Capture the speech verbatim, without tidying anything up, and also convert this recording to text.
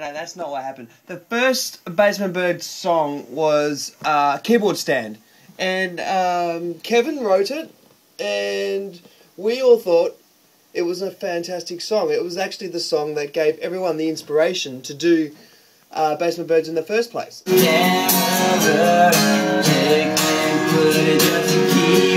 no, that's not what happened. The first Basement Birds song was uh, Keyboard Stand. And um, Kevin wrote it, and we all thought it was a fantastic song. It was actually the song that gave everyone the inspiration to do uh, Basement Birds in the first place. Never take me, put it just to keep